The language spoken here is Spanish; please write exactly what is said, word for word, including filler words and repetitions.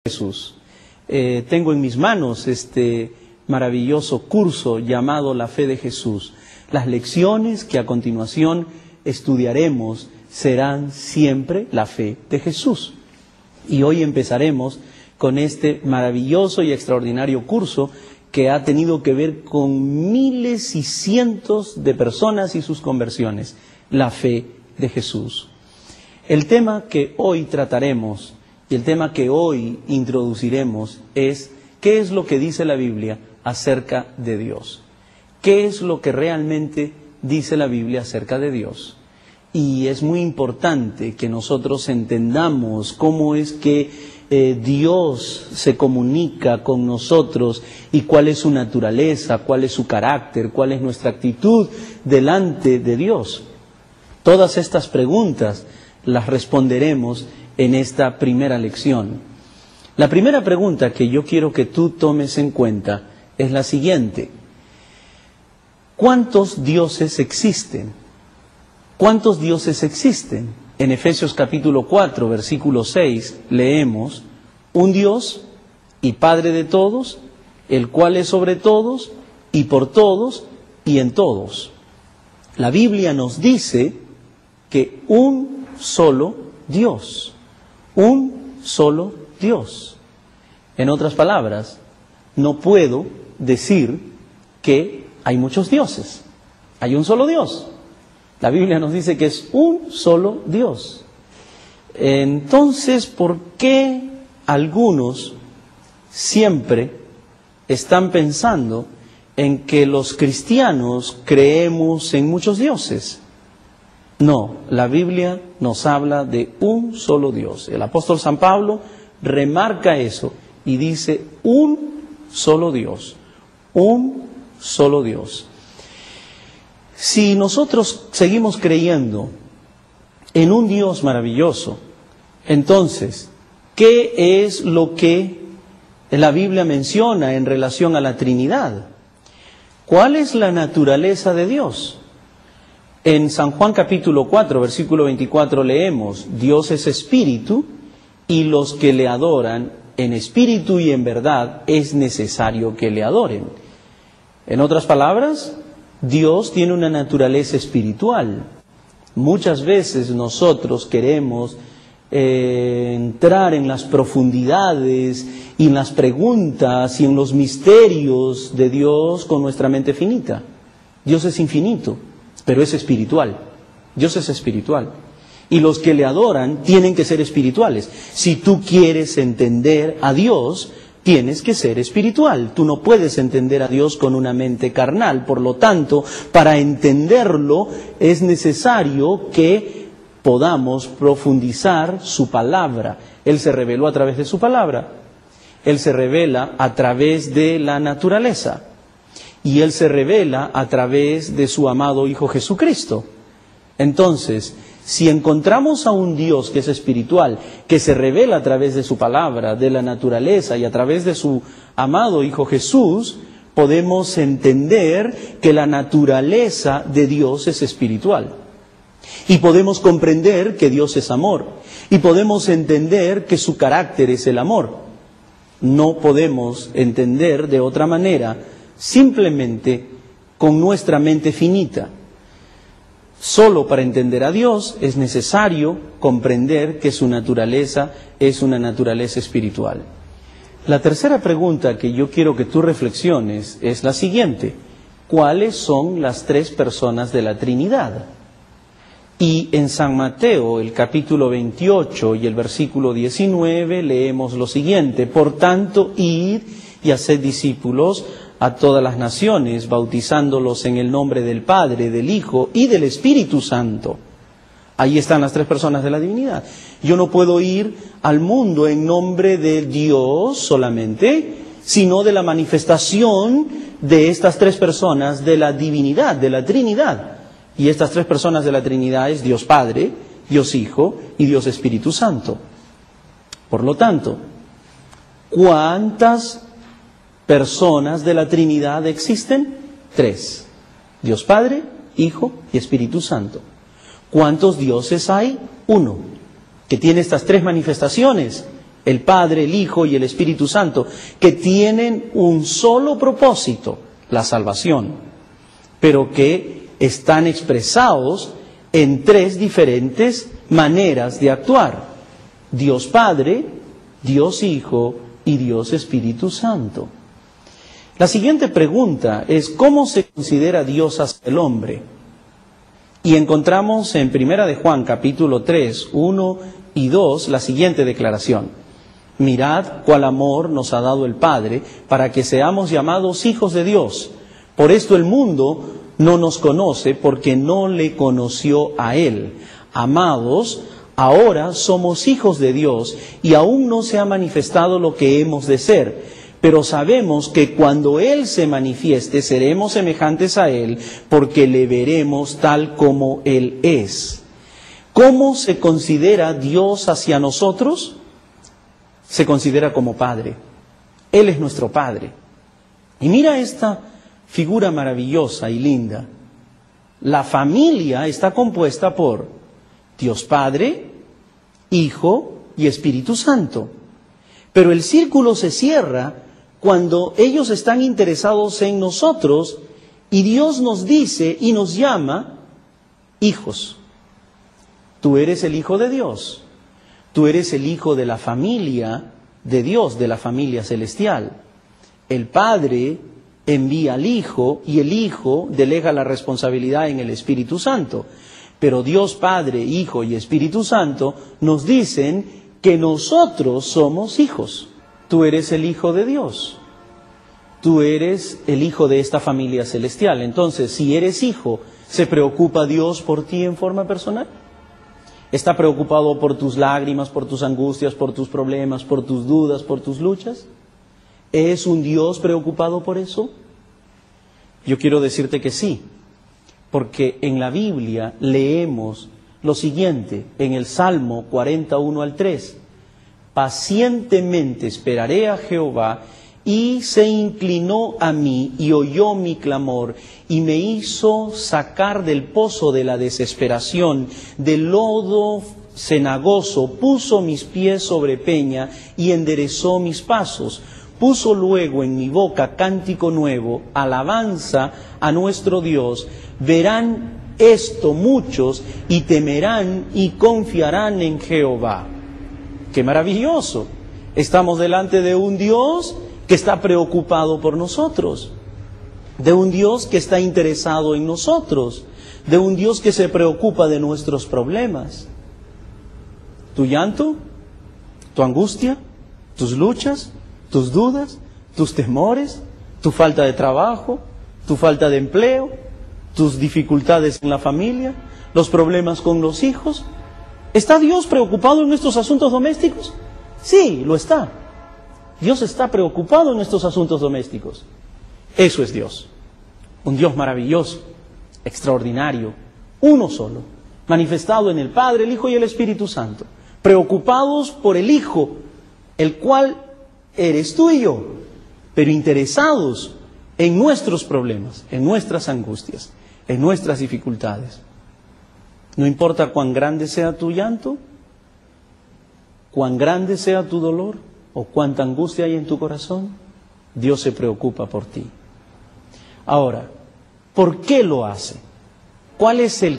Jesús. Eh, tengo en mis manos este maravilloso curso llamado La Fe de Jesús. Las lecciones que a continuación estudiaremos serán siempre la fe de Jesús. Y hoy empezaremos con este maravilloso y extraordinario curso que ha tenido que ver con miles y cientos de personas y sus conversiones. La fe de Jesús. El tema que hoy trataremos y el tema que hoy introduciremos es ¿qué es lo que dice la Biblia acerca de Dios? ¿Qué es lo que realmente dice la Biblia acerca de Dios? Y es muy importante que nosotros entendamos cómo es que eh, Dios se comunica con nosotros y cuál es su naturaleza, cuál es su carácter, cuál es nuestra actitud delante de Dios. Todas estas preguntas las responderemos en esta primera lección. La primera pregunta que yo quiero que tú tomes en cuenta es la siguiente. ¿Cuántos dioses existen? ¿Cuántos dioses existen? En Efesios capítulo cuatro, versículo seis, leemos, un Dios y Padre de todos, el cual es sobre todos y por todos y en todos. La Biblia nos dice que un solo Dios, un solo Dios. En otras palabras, no puedo decir que hay muchos dioses, hay un solo Dios. La Biblia nos dice que es un solo Dios. Entonces, ¿por qué algunos siempre están pensando en que los cristianos creemos en muchos dioses? No, la Biblia nos habla de un solo Dios. El apóstol San Pablo remarca eso y dice un solo Dios, un solo Dios. Si nosotros seguimos creyendo en un Dios maravilloso, entonces, ¿qué es lo que la Biblia menciona en relación a la Trinidad? ¿Cuál es la naturaleza de Dios? En San Juan capítulo cuatro, versículo veinticuatro leemos, Dios es espíritu y los que le adoran en espíritu y en verdad es necesario que le adoren. En otras palabras, Dios tiene una naturaleza espiritual. Muchas veces nosotros queremos eh, entrar en las profundidades y en las preguntas y en los misterios de Dios con nuestra mente finita. Dios es infinito, pero es espiritual. Dios es espiritual. Y los que le adoran tienen que ser espirituales. Si tú quieres entender a Dios, tienes que ser espiritual. Tú no puedes entender a Dios con una mente carnal. Por lo tanto, para entenderlo es necesario que podamos profundizar su palabra. Él se reveló a través de su palabra. Él se revela a través de la naturaleza. Y Él se revela a través de su amado Hijo Jesucristo. Entonces, si encontramos a un Dios que es espiritual, que se revela a través de su palabra, de la naturaleza y a través de su amado Hijo Jesús, podemos entender que la naturaleza de Dios es espiritual. Y podemos comprender que Dios es amor. Y podemos entender que su carácter es el amor. No podemos entender de otra manera, simplemente con nuestra mente finita. Solo para entender a Dios es necesario comprender que su naturaleza es una naturaleza espiritual. La tercera pregunta que yo quiero que tú reflexiones es la siguiente. ¿Cuáles son las tres personas de la Trinidad? Y en San Mateo, el capítulo veintiocho y el versículo diecinueve, leemos lo siguiente. Por tanto, id y haced discípulos a todas las naciones, bautizándolos en el nombre del Padre, del Hijo y del Espíritu Santo. Ahí están las tres personas de la divinidad. Yo no puedo ir al mundo en nombre de Dios solamente, sino de la manifestación de estas tres personas de la divinidad, de la Trinidad. Y estas tres personas de la Trinidad es Dios Padre, Dios Hijo y Dios Espíritu Santo. Por lo tanto, ¿cuántas personas de la Trinidad existen? Tres. Dios Padre, Hijo y Espíritu Santo. ¿Cuántos dioses hay? Uno, que tiene estas tres manifestaciones el Padre, el Hijo y el Espíritu Santo, que tienen un solo propósito, la salvación, pero que están expresados en tres diferentes maneras de actuar: Dios Padre, Dios Hijo y Dios Espíritu Santo. La siguiente pregunta es: ¿cómo se considera Dios hacia el hombre? Y encontramos en Primera de Juan, capítulo tres, uno y dos, la siguiente declaración: mirad cuál amor nos ha dado el Padre para que seamos llamados hijos de Dios. Por esto el mundo no nos conoce, porque no le conoció a Él. Amados, ahora somos hijos de Dios y aún no se ha manifestado lo que hemos de ser. Pero sabemos que cuando Él se manifieste seremos semejantes a Él, porque le veremos tal como Él es. ¿Cómo se considera Dios hacia nosotros? Se considera como Padre. Él es nuestro Padre. Y mira esta figura maravillosa y linda. La familia está compuesta por Dios Padre, Hijo y Espíritu Santo. Pero el círculo se cierra cuando ellos están interesados en nosotros y Dios nos dice y nos llama hijos. Tú eres el Hijo de Dios. Tú eres el hijo de la familia de Dios, de la familia celestial. El Padre envía al Hijo y el Hijo delega la responsabilidad en el Espíritu Santo. Pero Dios Padre, Hijo y Espíritu Santo nos dicen que nosotros somos hijos. Tú eres el Hijo de Dios. Tú eres el hijo de esta familia celestial. Entonces, si eres hijo, ¿se preocupa Dios por ti en forma personal? ¿Está preocupado por tus lágrimas, por tus angustias, por tus problemas, por tus dudas, por tus luchas? ¿Es un Dios preocupado por eso? Yo quiero decirte que sí, porque en la Biblia leemos lo siguiente, en el Salmo cuarenta, uno al tres. Pacientemente esperaré a Jehová, y se inclinó a mí y oyó mi clamor y me hizo sacar del pozo de la desesperación, del lodo cenagoso, puso mis pies sobre peña y enderezó mis pasos. Puso luego en mi boca cántico nuevo, alabanza a nuestro Dios. Verán esto muchos y temerán y confiarán en Jehová. ¡Qué maravilloso! Estamos delante de un Dios que está preocupado por nosotros, de un Dios que está interesado en nosotros, de un Dios que se preocupa de nuestros problemas. Tu llanto, tu angustia, tus luchas, tus dudas, tus temores, tu falta de trabajo, tu falta de empleo, tus dificultades en la familia, los problemas con los hijos. ¿Está Dios preocupado en estos asuntos domésticos? Sí, lo está. Dios está preocupado en estos asuntos domésticos. Eso es Dios. Un Dios maravilloso, extraordinario, uno solo, manifestado en el Padre, el Hijo y el Espíritu Santo. Preocupados por el Hijo, el cual eres tú y yo, pero interesados en nuestros problemas, en nuestras angustias, en nuestras dificultades. No importa cuán grande sea tu llanto, cuán grande sea tu dolor, o cuánta angustia hay en tu corazón, Dios se preocupa por ti. Ahora, ¿por qué lo hace? ¿Cuál es el